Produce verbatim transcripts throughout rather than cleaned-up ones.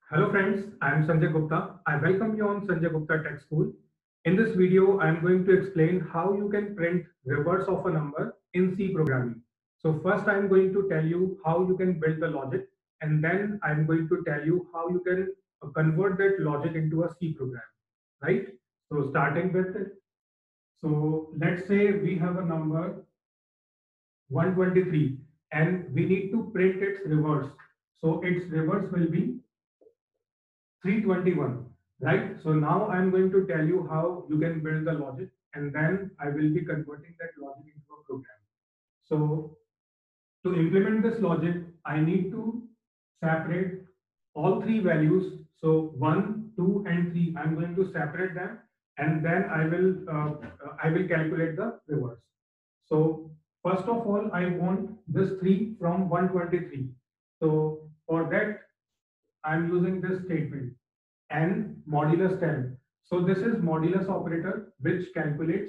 Hello friends, I am Sanjay Gupta. I welcome you on Sanjay Gupta Tech School. In this video, I am going to explain how you can print reverse of a number in C programming. So first I am going to tell you how you can build the logic, and then I am going to tell you how you can uh, convert that logic into a C program, right? So starting with it. So let's say we have a number one twenty-three and we need to print its reverse. So its reverse will be three twenty-one, right? So now I'm going to tell you how you can build the logic, and then I will be converting that logic into a program. So to implement this logic, I need to separate all three values. So one, two, and three. I'm going to separate them, and then I will uh, uh, I will calculate the reverse. So first of all, I want this three from one twenty-three. So for that, I'm using this statement and modulus ten. So this is modulus operator which calculates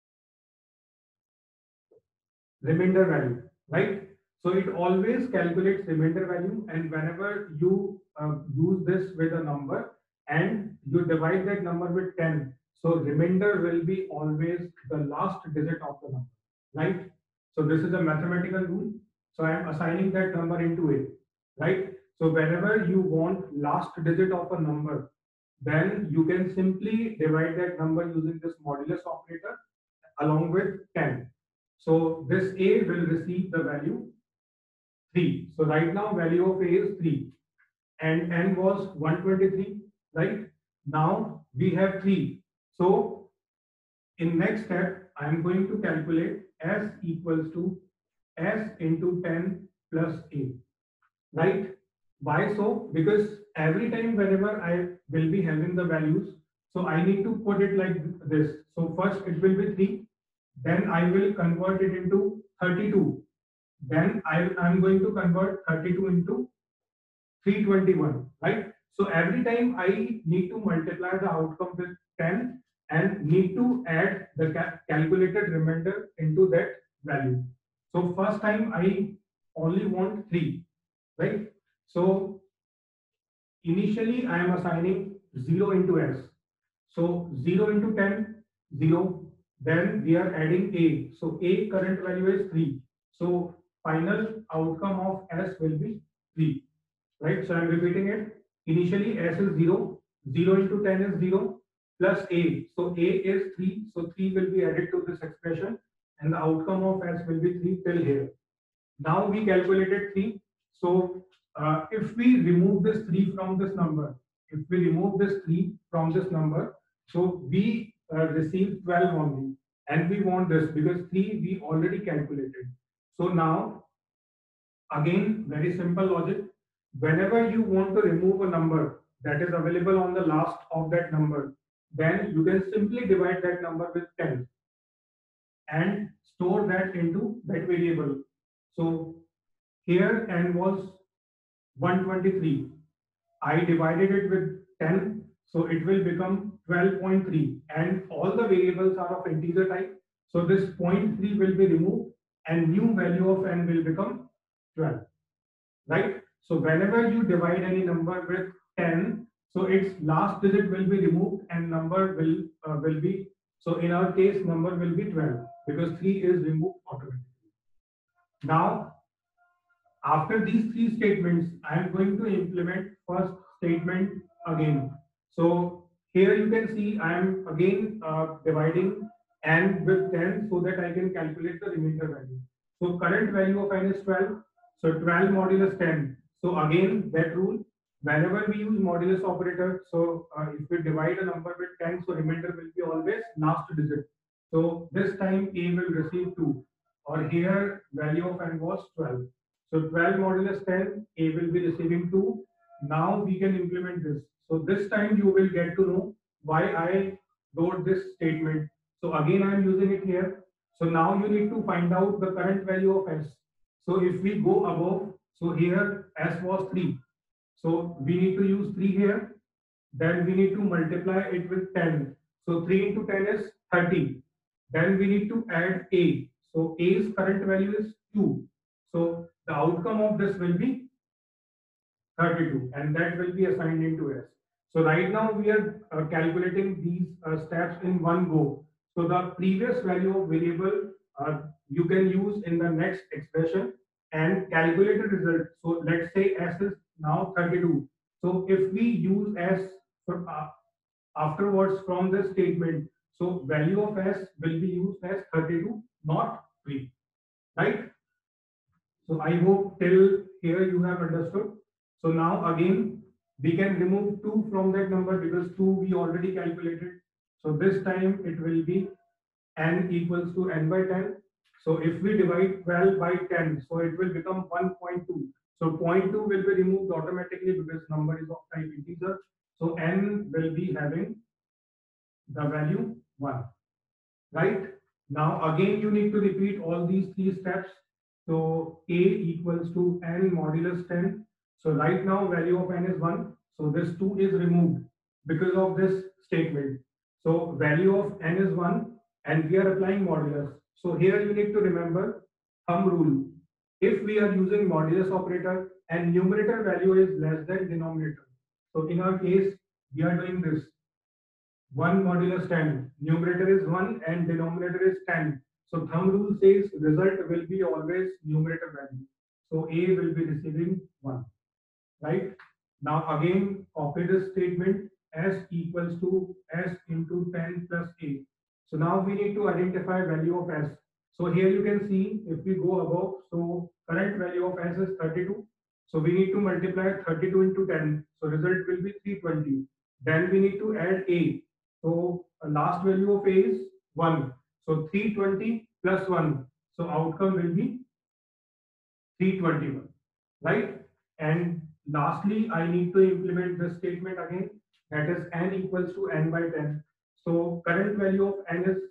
remainder value, right? So it always calculates remainder value, and whenever you uh, use this with a number and you divide that number with ten, so remainder will be always the last digit of the number, right? So this is a mathematical rule. So I am assigning that number into it, right? So whenever you want last digit of a number, then you can simply divide that number using this modulus operator along with ten. So this A will receive the value three. So right now value of A is three and N was one twenty-three, right? Now we have three. So in next step, I am going to calculate S equals to S into ten plus A, right? Why so? Because every time whenever I will be having the values, so I need to put it like this. So first it will be three, then I will convert it into thirty-two. Then I am going to convert thirty-two into three twenty-one, right? So every time I need to multiply the outcome with ten and need to add the ca- calculated remainder into that value. So first time I only want three, right? So initially I am assigning zero into S. So zero into ten, zero. Then we are adding A. So A current value is three. So final outcome of S will be three. Right? So I'm repeating it. Initially S is zero. zero into ten is zero plus A. So A is three. So three will be added to this expression and the outcome of S will be three till here. Now we calculated three. So uh, if we remove this three from this number, if we remove this three from this number, so we uh, receive twelve only. And we want this because three we already calculated. So now, again, very simple logic. Whenever you want to remove a number that is available on the last of that number, then you can simply divide that number with ten and store that into that variable. So here n was one twenty-three. I divided it with ten, so it will become twelve point three, and all the variables are of integer type. So this zero point three will be removed and new value of n will become twelve, right? So whenever you divide any number with ten, so its last digit will be removed and number will uh, will be, so in our case number will be twelve because three is removed automatically. Now after these three statements, I am going to implement first statement again. So here you can see I am again uh, dividing n with ten so that I can calculate the remainder value. So current value of n is twelve. So twelve modulus ten. So again that rule, whenever we use modulus operator, so uh, if we divide a number with ten, so remainder will be always last digit. So this time A will receive two, or here value of n was twelve. So twelve modulus ten, A will be receiving two. Now we can implement this. So this time you will get to know why I wrote this statement. So again I am using it here. So now you need to find out the current value of S. So if we go above, so here S was three. So we need to use three here. Then we need to multiply it with ten. So three into ten is thirty. Then we need to add A. So A's current value is two. So the outcome of this will be thirty-two, and that will be assigned into S. So right now we are uh, calculating these uh, steps in one go. So the previous value of variable uh, you can use in the next expression and calculate the result. So let's say S is now thirty-two. So if we use S for, uh, afterwards from this statement, so value of S will be used as thirty-two, not three, right? So I hope till here you have understood. So now again, we can remove two from that number because two we already calculated. So this time it will be n equals to n by ten. So if we divide twelve by ten, so it will become one point two. So zero point two will be removed automatically because number is of type integer. So n will be having the value one, right? Now again you need to repeat all these three steps. So a equals to n modulus ten. So right now value of n is one. So this two is removed because of this statement. So value of n is one and we are applying modulus. So here you need to remember thumb rule. If we are using modulus operator and numerator value is less than denominator. So in our case, we are doing this one modulus ten. Numerator is one and denominator is ten. So thumb rule says result will be always numerator value. So A will be receiving one, right? Now again copy this statement S equals to S into ten plus A. So now we need to identify value of S. So here you can see if we go above, so current value of S is thirty-two. So we need to multiply thirty-two into ten. So result will be three hundred twenty. Then we need to add A. So uh, last value of A is one. So three hundred twenty plus one. So outcome will be three hundred twenty-one, right? And lastly, I need to implement this statement again. That is n equals to n by ten. So current value of n is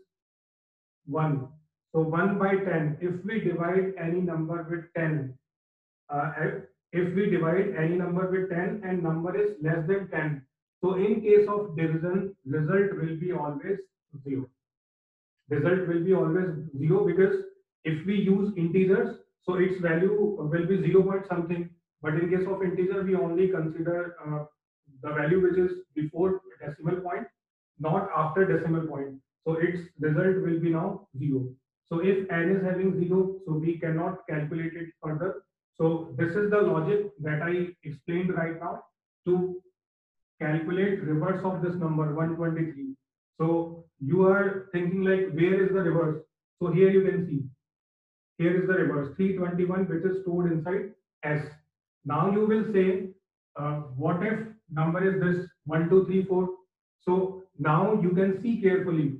one. So one by ten. If we divide any number with ten, uh, if we divide any number with ten and number is less than ten, so in case of division, result will be always zero. Result will be always zero because if we use integers, so its value will be zero point something. But in case of integer, we only consider uh, the value which is before decimal point, not after decimal point. So its result will be now zero. So if n is having zero, so we cannot calculate it further. So this is the logic that I explained right now to calculate reverse of this number one hundred twenty-three. So you are thinking like, where is the reverse? So here you can see, here is the reverse three hundred twenty-one, which is stored inside S. Now you will say, uh, what if number is this one, two, three, four? So now you can see carefully.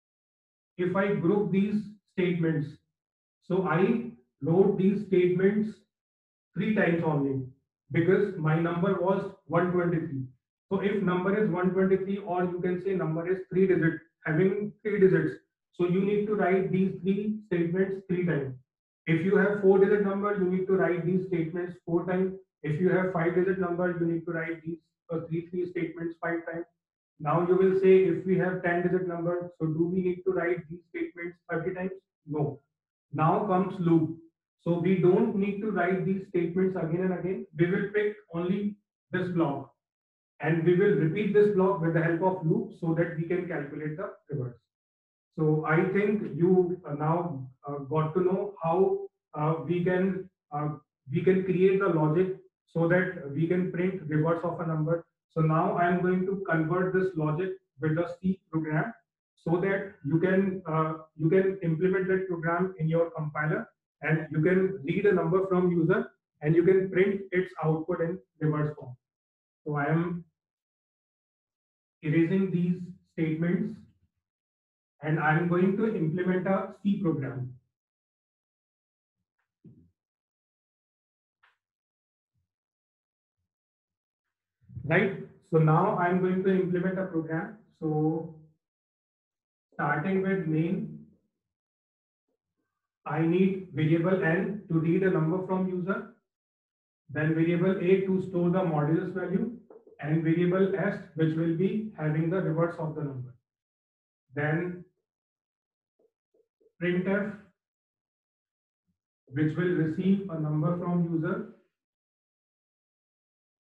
If I group these statements, so I wrote these statements three times only because my number was one hundred twenty-three. So if number is one hundred twenty-three, or you can say number is three digit, having three digits, so you need to write these three statements three times. If you have four digit number, you need to write these statements four times. If you have five digit number, you need to write these uh, three three statements five times. Now you will say, if we have ten digit number, so do we need to write these statements thirty times? No. Now comes loop. So we don't need to write these statements again and again. We will pick only this block and we will repeat this block with the help of loop so that we can calculate the reverse. So I think you uh, now uh, got to know how uh, we can uh, we can create the logic so that we can print reverse of a number. So now I am going to convert this logic with a C program so that you can uh, you can implement that program in your compiler and you can read a number from user and you can print its output in reverse form. So I am erasing these statements and I am going to implement a C program. Right. So now I am going to implement a program. So starting with main, I need variable n to read a number from user, then variable a to store the modulus value, and variable s which will be having the reverse of the number. Then printf which will receive a number from user,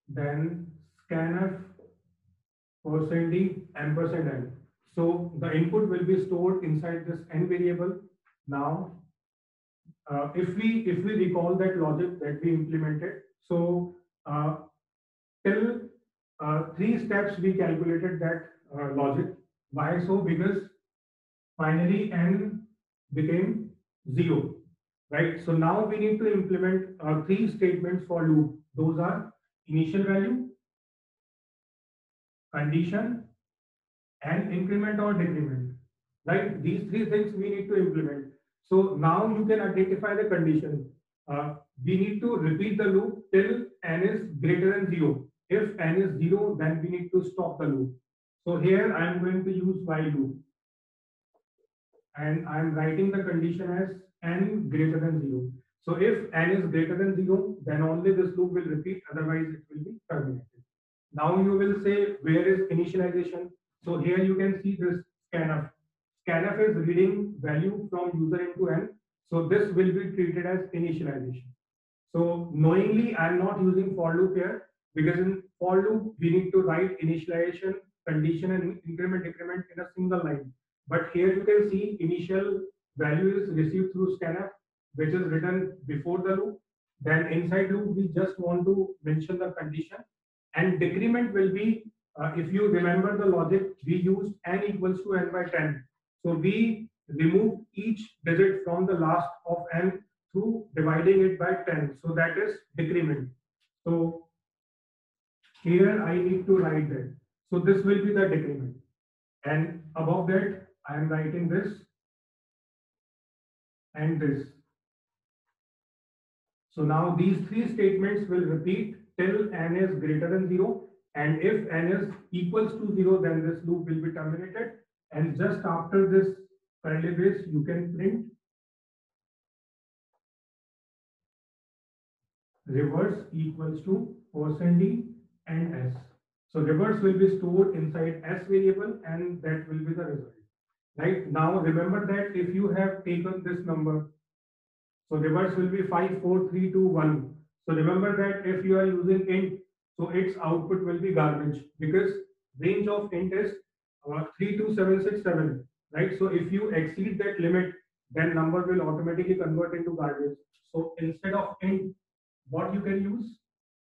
then scanf percent d ampersand n. So the input will be stored inside this n variable. Now, uh, if we if we recall that logic that we implemented, so uh, till uh, three steps we calculated that uh, logic. Why so? Because finally n became zero, right? So now we need to implement uh, three statements for loop. Those are initial value, condition, and increment or decrement, right? These three things we need to implement. So now you can identify the condition. Uh, we need to repeat the loop till n is greater than zero. If n is zero, then we need to stop the loop. So here I am going to use while loop, and I am writing the condition as n greater than zero. So if n is greater than zero, then only this loop will repeat, otherwise it will be terminated. Now you will say, where is initialization? So here you can see this scanf. Scanf is reading value from user into n. So this will be treated as initialization. So knowingly, I'm not using for loop here, because in for loop we need to write initialization, condition, and increment decrement in a single line. But here you can see initial value is received through scanf, which is written before the loop. Then inside loop we just want to mention the condition, and decrement will be, uh, if you remember the logic, we used n equals to n by ten. So we remove each digit from the last of n through dividing it by ten. So that is decrement. So here I need to write that. So this will be the decrement. And above that, I am writing this and this. So now these three statements will repeat till n is greater than zero. And if n is equals to zero, then this loop will be terminated. And just after this curly brace, you can print reverse equals to percent d and s. So reverse will be stored inside s variable, and that will be the result. Right now, remember that if you have taken this number, so reverse will be five, four, three, two, one. So remember that if you are using int, so its output will be garbage, because range of int is uh, three two seven six seven, right? So if you exceed that limit, then number will automatically convert into garbage. So instead of int, what you can use?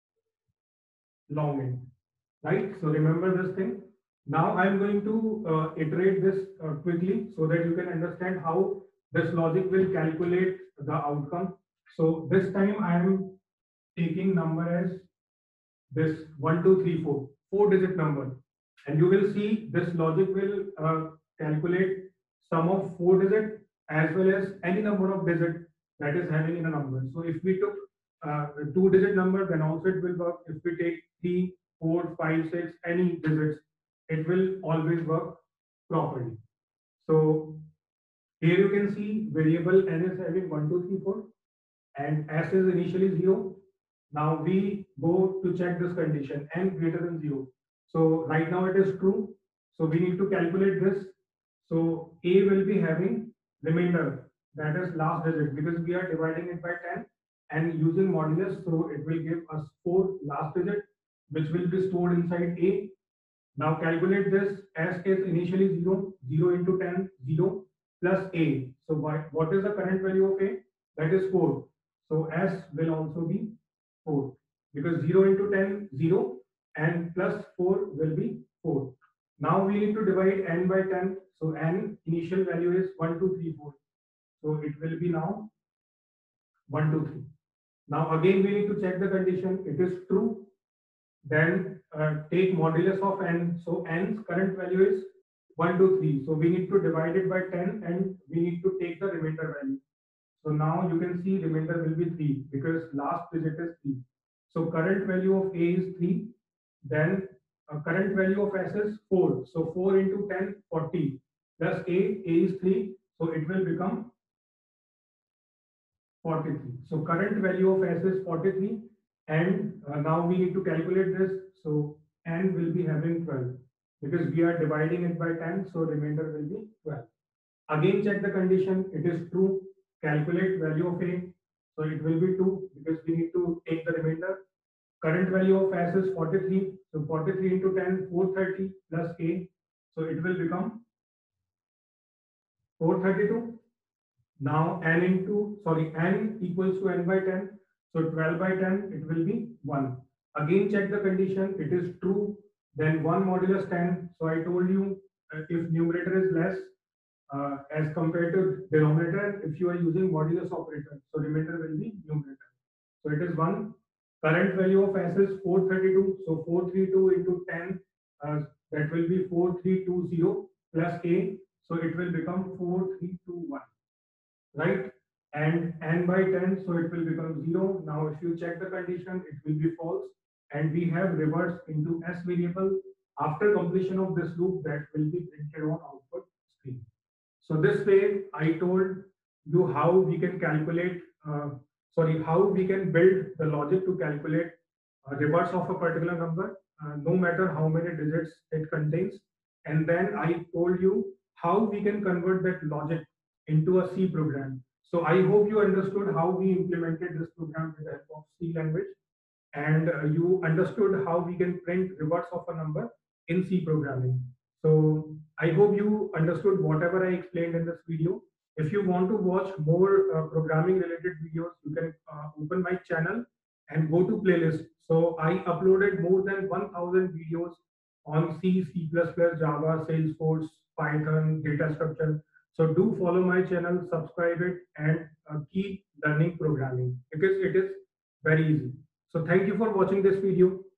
Long int, right? So remember this thing. Now I'm going to uh, iterate this uh, quickly so that you can understand how this logic will calculate the outcome. So this time I am taking number as this one, two, three, four, four digit number. And you will see this logic will uh, calculate sum of four digit as well as any number of digit that is having in a number. So if we took uh, a two digit number, then also it will work. If we take three, four, five, six, any digits, it will always work properly. So here you can see variable n is having one, two, three, four, and s is initially zero. Now we go to check this condition, n greater than zero. So right now it is true. So we need to calculate this. So a will be having remainder, that is last digit, because we are dividing it by ten and using modulus. So it will give us four last digit, which will be stored inside a. Now calculate this. S is initially zero, zero into ten, zero plus a. So what, what is the current value of a? That is four. So S will also be four, because zero into ten, zero, and plus four will be four. Now we need to divide n by ten. So n initial value is one, two, three, four. So it will be now one, two, three. Now again we need to check the condition. It is true. Then uh, take modulus of n. So n's current value is one, two, three. So we need to divide it by ten and we need to take the remainder value. So now you can see remainder will be three, because last digit is three. So current value of a is three. Then uh, current value of s is four. So four into ten, forty. Plus a, a is three. So it will become forty-three. So current value of s is forty-three. And uh, now we need to calculate this. So n will be having twelve, because we are dividing it by ten. So remainder will be twelve. Again check the condition. It is true. Calculate value of a. So it will be two, because we need to take the remainder. current value of S is forty-three. So forty-three into ten, four hundred thirty plus A. So it will become four hundred thirty-two. Now n into, sorry, n equals to n by ten. So twelve by ten, it will be one. Again, check the condition. It is true. Then one modulus ten. So I told you uh, if numerator is less uh, as compared to denominator, if you are using modulus operator, so remainder will be numerator. So it is one. Current value of S is four hundred thirty-two. So four hundred thirty-two into ten, uh, that will be four thousand three hundred twenty plus A. So it will become four thousand three hundred twenty-one, right? And n by ten, so it will become zero. Now, if you check the condition, it will be false. And we have reversed into S variable. After completion of this loop, that will be printed on output screen. So this way, I told you how we can calculate, uh, sorry, how we can build the logic to calculate uh, reverse of a particular number, uh, no matter how many digits it contains. And then I told you how we can convert that logic into a C program. So I hope you understood how we implemented this program with the help of C language, and uh, you understood how we can print reverse of a number in C programming. So I hope you understood whatever I explained in this video. If you want to watch more uh, programming related videos, you can uh, open my channel and go to playlist. So I uploaded more than one thousand videos on C, C++, Java, Salesforce, Python, data structure. So do follow my channel, subscribe it, and uh, keep learning programming because it is very easy. So thank you for watching this video.